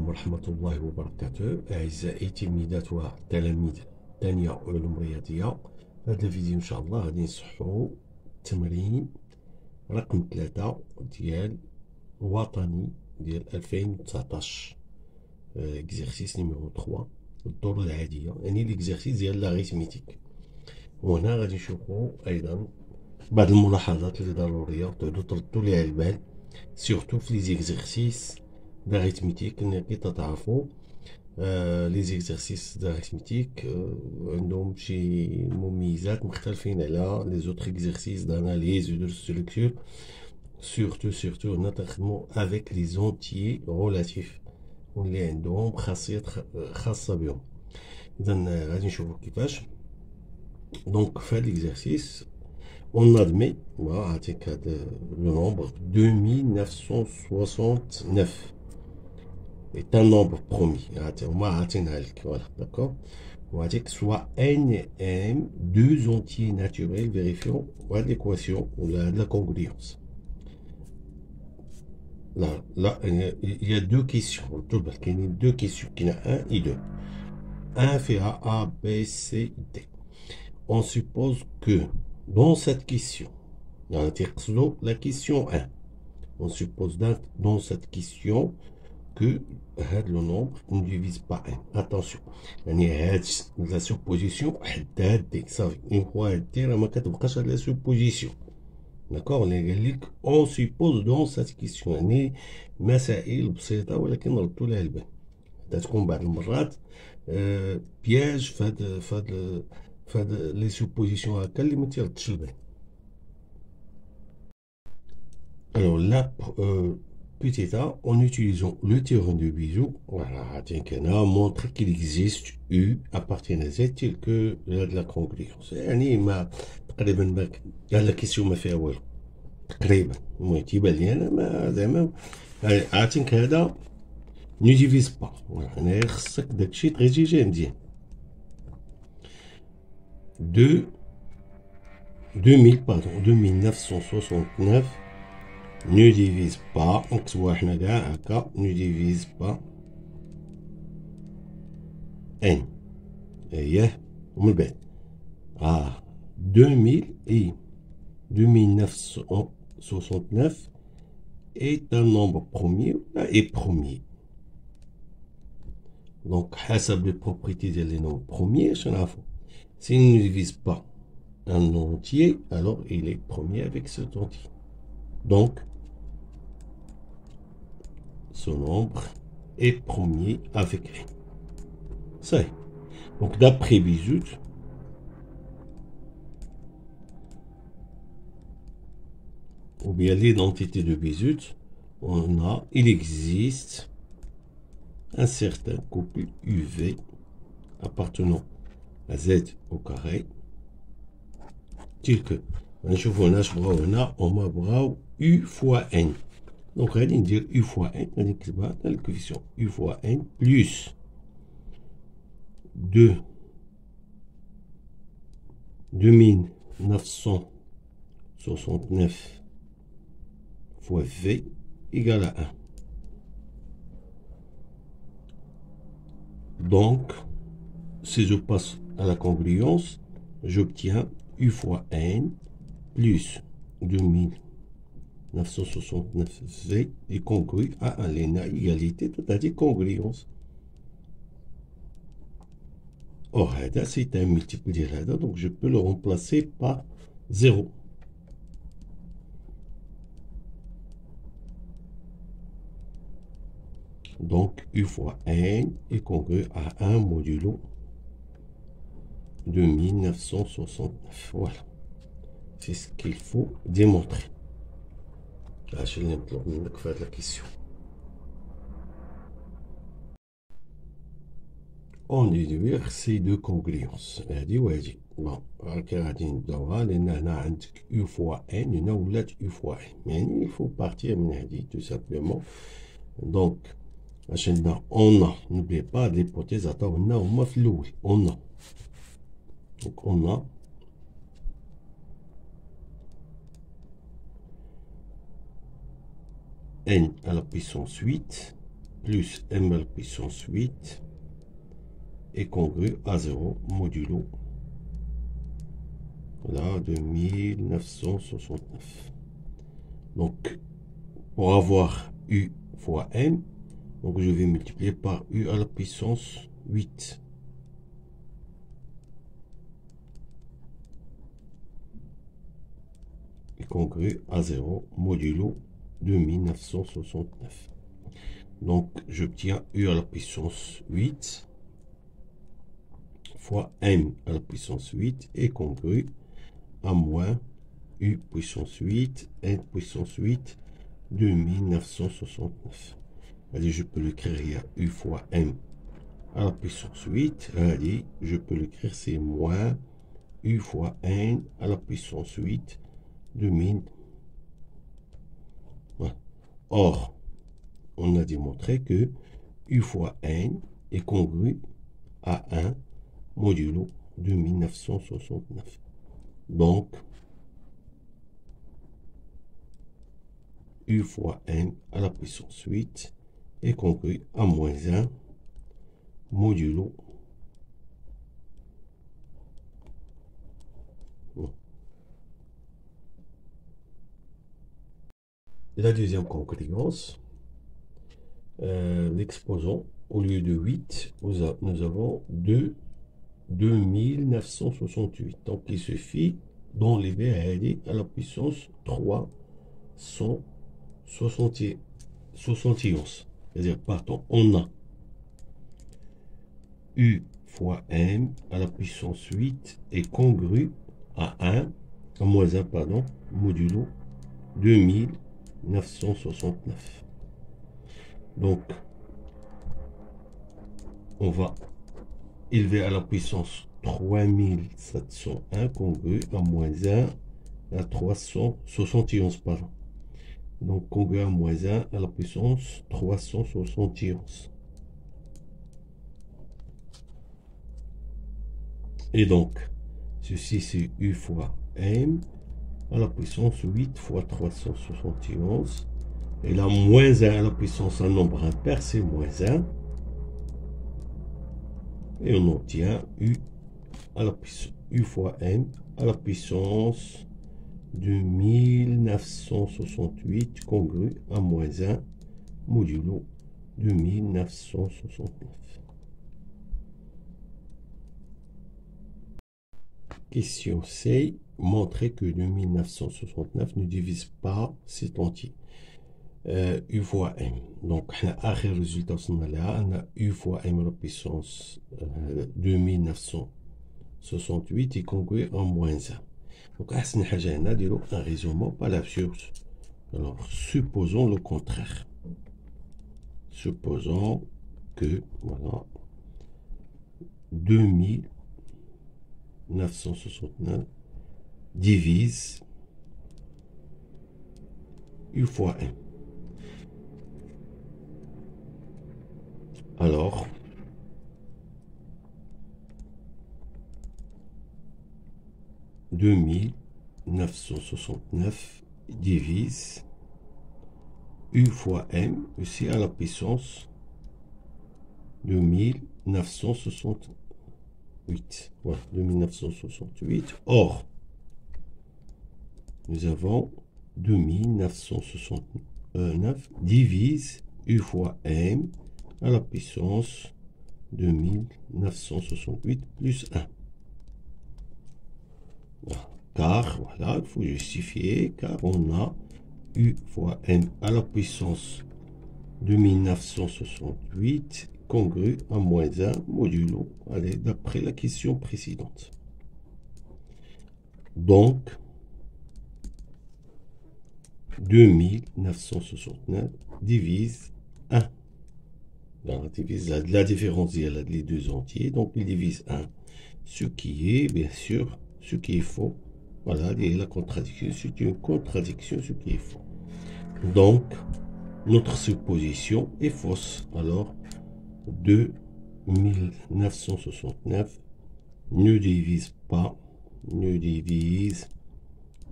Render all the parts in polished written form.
ورحمة الله وبركاته. أعزائي تلميذات وتلاميذ تانية علوم رياضية، في هذا الفيديو إن شاء الله غادي نصحو تمرين رقم 3 ديال الوطني ديال 2019، اكزرسيس نيميرو 3 الدور العادية، يعني ليكزرسيس ديال لاغيتميتيك. وهنا غادي نشوفو أيضا بعض الملاحظات اللي ضرورية تعودو تردو ليها البال، سيرتو في لي زيكزرسيس d'arithmétique. كي تعرفوا لي زيكزرسيس d'arithmétique عندهم شي مميزات مختلفين على لي زوتر اكزرسيس d'analyse و de structure. سورتو هنا تخدموا افيك لي زونتيي رولاتيف واللي عندهم خاصيات خاصة بهم. اذا غادي نشوفوا كيفاش. دونك في هاد ليكزرسيس on admet, voilà, avec le nombre 2969 est un nombre premier. Voilà, d'accord. On va dire que soit NM, deux entiers naturels, vérifions l'équation ou la congruence. Là, il y a deux questions. Il y a deux questions. Il y en a un et deux. 1 fait A, B, C, D. On suppose que dans cette question, la question 1, on suppose dans cette question que le nombre ne divise pas 1. Attention, la supposition, une fois la supposition. D'accord, on suppose dans cette question, مسائل بسيطة ولكن نردو لها البال. تكون بعض المرات بياج فهاد لي سوبوزيسيون هكا اللي ما تيردش البال. Alors là, petit a, en utilisant le théorème de Bézout, voilà, on montre qu'il existe U appartient à Z tel que la congruence. يعني ما تقريبا قال لك كيسيو ما فيها والو تقريبا، المهم تيبان لي انا ما زعما عاطينك هذا ني ديفيز با. هنايا خصك داكشي تغيجيجيه مزيان. 2969 ne divise pas, نكتبوها حنا كاع هكا، ne divise pas n. اييه ومن بعد 2969 est un nombre premier et premier. Donc حسب les propriétés des nombres premiers شنو نعرفو، s'il ne divise pas un entier, alors il est premier avec cet entier. Donc, ce nombre est premier avec n. Ça y est. Donc, d'après Bézout, ou bien l'identité de Bézout, il existe un certain couple UV appartenant à Z au carré, tel que on va voir U fois N. Donc, on va dire U fois N, on va dire la coefficient U fois N plus 2969 fois V égale à 1. Donc, si je passe à la congruence, j'obtiens U fois N plus 2969V est congru à l'ENA égalité, c'est-à-dire congruence. Or, c'est un multiple de هذا, donc je peux le remplacer par 0. Donc, U fois N est congru à 1 modulo 2969. Voilà. C'est ce qu'il faut démontrer. Je vais faire la question. On déduire ces deux congruences. Bon, غادي نبداوها لان هنا عندك U fois N هنا ولات U fois N. يعني il faut partir من هذه tout simplement. Donc, on a, n'oubliez pas l'hypothèse, on a, donc on a n à la puissance 8 plus m à la puissance 8 est congru à 0 modulo, voilà, 2969. Donc, pour avoir u fois m, donc je vais multiplier par u à la puissance 8. Est congru à 0 modulo 2969. Donc, j'obtiens u à la puissance 8 fois m à la puissance 8 est congru à moins u puissance 8, n puissance 8, 2969. Allez, je peux l'écrire, il y a u fois m à la puissance 8. Allez, je peux l'écrire, c'est moins u fois n à la puissance 8, 2000. Voilà. Or, on a démontré que u fois n est congru à 1 modulo 2969. Donc, u fois n à la puissance 8 est congru à moins 1 modulo. La deuxième congruence, l'exposant, au lieu de 8, nous avons 2968. Donc, il suffit d'enlever à la puissance 371. C'est-à-dire, pardon, on a u fois m à la puissance 8 est congru à moins 1, pardon, modulo 2969. Donc, on va élever à la puissance 3701 congru à moins 1 à 371, pardon. Donc, congru à moins 1 à la puissance 371. Et donc, ceci c'est u fois m à la puissance 8 fois 371. Et là, moins 1 à la puissance un nombre impair, c'est moins 1. Et on obtient u à la puissance u fois m à la puissance de 1968 congru à moins 1 modulo de 1969. Question C. Montrer que le 1969 ne divise pas cet entier. U fois m. Donc, le résultat, on a u fois m à la puissance 2968 est congru à moins 1. Donc, on a un raisonnement pas l'absurde. Alors, supposons le contraire. Supposons que, voilà, 2969 divise u fois m. Alors, « 2969 divise u fois m, aussi à la puissance de 1968. Voilà, 2968. Or, nous avons 2969 divise u fois m à la puissance de 1968 plus 1. Car, voilà, il faut justifier, car on a u fois m à la puissance de 1968 congru à moins 1 modulo, allez, d'après la question précédente. Donc, 2969 divise 1. La différence, il y a les deux entiers, donc il divise 1. Ce qui est, bien sûr, ce qui est faux. Voilà, et la contradiction, c'est une contradiction, ce qui est faux. Donc, notre supposition est fausse. Alors, 2969 ne divise pas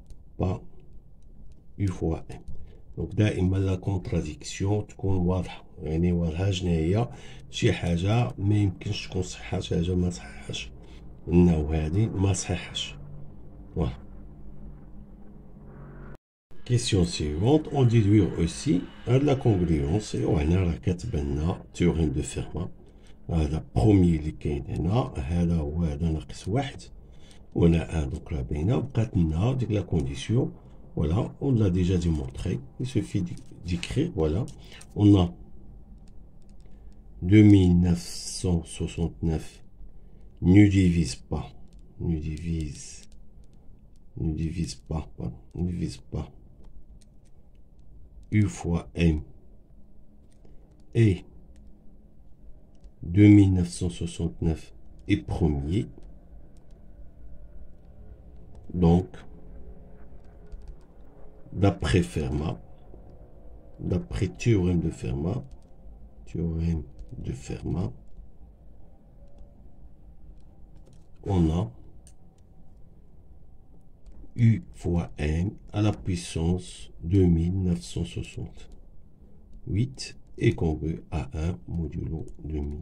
u fois m. Donc, là, il m'a la contradiction, تكون واضحة. يعني واضحة شنو هي شي حاجة ما يمكنش تكون صحة، شي حاجة ما صححش، إنه هادي ما صححش. فوالا. Question suivante, on déduit aussi de la congruence. وهنا راه كتبان لنا théorème de Fermat. هذا بروميي اللي كاين هنا، هذا هو هذا ناقص واحد، وهنا ان، دونك راه باينه. بقات لنا ديك لا كونديسيون. Voilà, on l'a déjà démontré. Il suffit d'écrire. Voilà, on a 2969 ne divise pas, ne divise pas, pardon, ne divise pas U fois M et 2969 est premier. Donc, d'après Fermat, d'après théorème de Fermat, on a U fois M à la puissance 2968 est congru à 1 modulo 2000.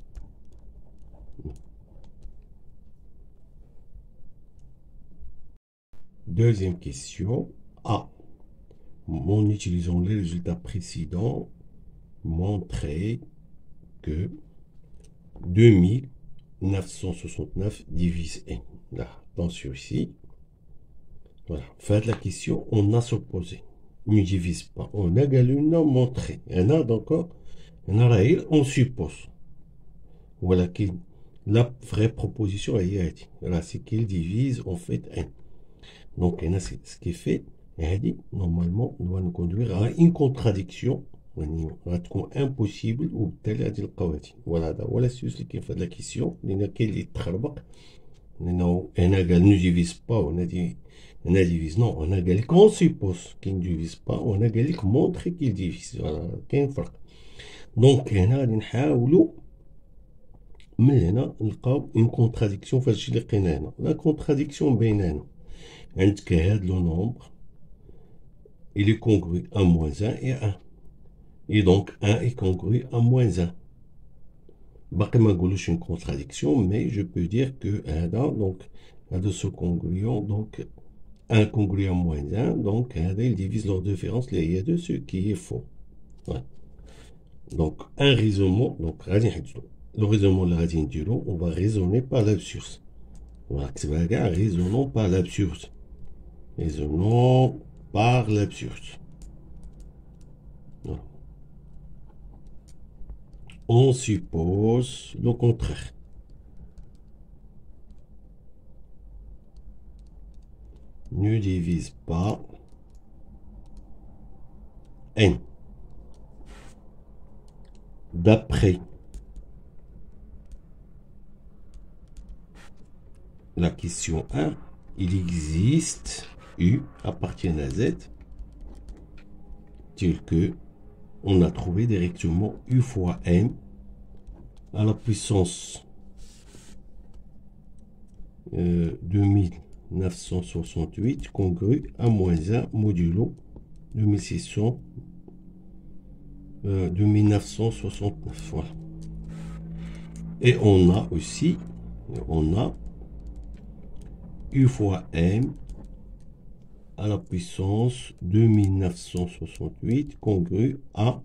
Deuxième question. A. En utilisant les résultats précédents, montrer que 2969 divise n. Là, attention ici. Voilà. Faites la question, on a supposé. Ne divise pas. On a galuna montré. On a d'accord. On suppose. Voilà qui la vraie proposition est là, c'est qu'il divise en fait n. Donc, c'est ce qui est fait. Et normalement, on doit nous conduire à une contradiction. Impossible ou tel à dire. Voilà, voilà ce qui est fait de la question. Il y a qui est trabak. On a ne divise pas. On a dit, on a divise. Non, on a dit qu'on suppose qu'il ne divise pas. On a dit qu'on montre qu'il divise. Voilà, qu'un فرق. Donc, on a dit من هنا نلقاو une contradiction في هادشي اللي لقينا هنا. La contradiction بيننا عندك هاد لو نومبر il est congru à moins 1 et 1. Et donc 1 est congru à moins 1. باقي ما نقولوش une contradiction, mais je peux dire que هذا donc هذا ce congruent donc 1 congru à moins 1, donc هذا il divise leur différence اللي هي 2, ce qui est faux. Ouais. Donc un raisonnement, donc غادي نحددو le raisonnement اللي غادي نديرو, on va raisonner par l'absurde. On va نكتبها كاع raisonnons par l'absurde. Raisonnons par l'absurde. Voilà. On suppose le contraire. Ne divise pas n. D'après la question 1, il existe U appartient à Z tel que on a trouvé directement U fois M à la puissance 2968 congru à moins 1 modulo 2969. Voilà. Et on a aussi, U fois M à la puissance 2968 congru à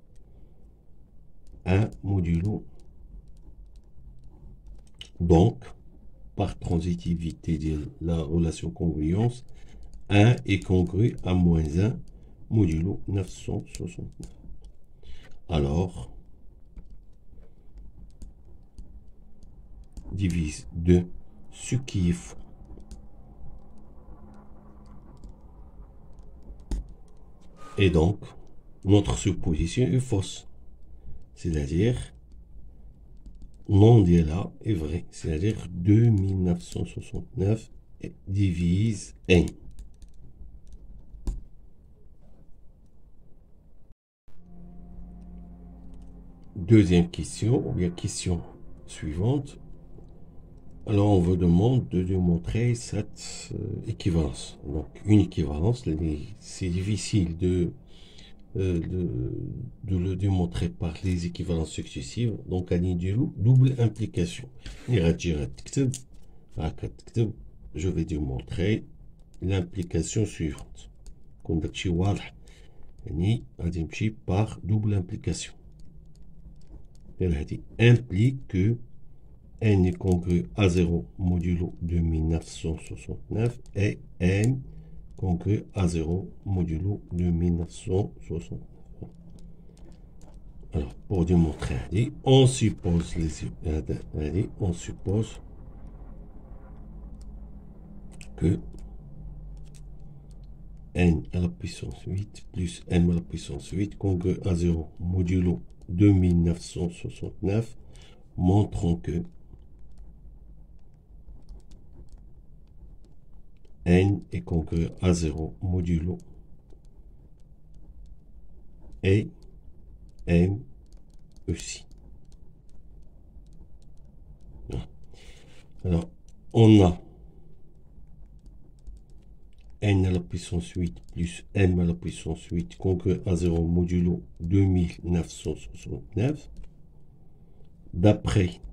1 modulo. Donc, par transitivité de la relation congruence, 1 est congru à moins 1 modulo 969. Alors, divise 2, ce qui est faux. Et donc, notre supposition est fausse. C'est-à-dire, non dit là est vrai. C'est-à-dire 2969 divise n. Deuxième question, ou bien question suivante. Alors, on vous demande de démontrer cette équivalence. Donc, une équivalence, c'est difficile de de le démontrer par les équivalences successives. Donc, à double implication. Je vais démontrer l'implication suivante. Par double implication. Implique que n est congru à 0 modulo 2969 et n congru à 0 modulo 2969. Alors, pour démontrer, on suppose on suppose que n à la puissance 8 plus n à la puissance 8 congru à 0 modulo 2969 montrant que n est congru à 0 modulo et m aussi. Alors, on a n à la puissance 8 plus m à la puissance 8 congru à 0 modulo 2969. D'après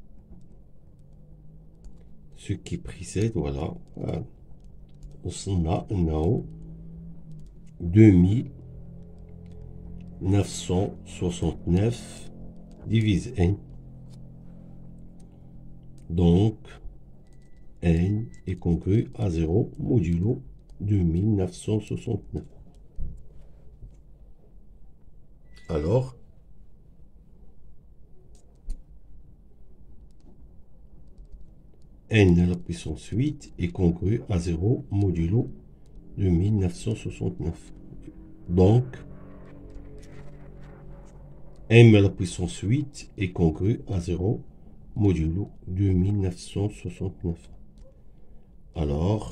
ce qui précède, voilà, on a 2969 divise n. Donc, n est congru à 0 modulo 2969. Alors, n à la puissance 8 est congru à 0 modulo 2969. Donc, m à la puissance 8 est congru à 0 modulo 2969. Alors,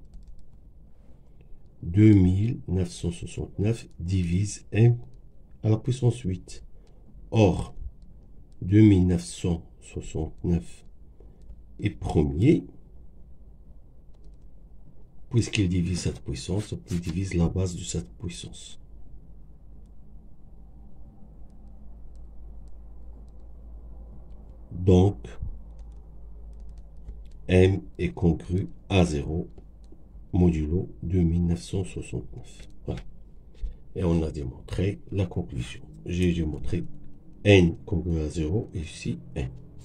2969 divise m à la puissance 8. Or, 2969 est premier, puisqu'il divise cette puissance, il divise la base de cette puissance. Donc, m est congru à 0 modulo 2969. Voilà. Et on a démontré la conclusion. J'ai démontré n congru à 0 et ici n.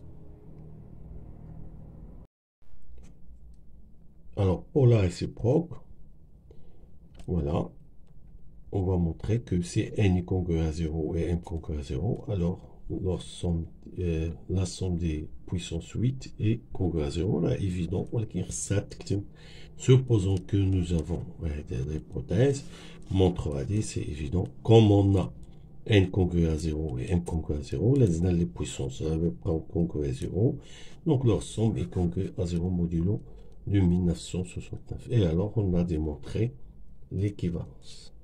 Alors, pour la réciproque, voilà, on va montrer que si n est congru à 0 et m congru à 0, alors la somme des puissances 8 est congrue à 0. Là, évident, supposons que nous avons l'hypothèse, montre c'est évident, comme on a n congru à 0 et m congru à 0, les puissances congrues à 0, donc leur somme est congrue à 0 modulo de 1969. Et alors, on a démontré l'équivalence.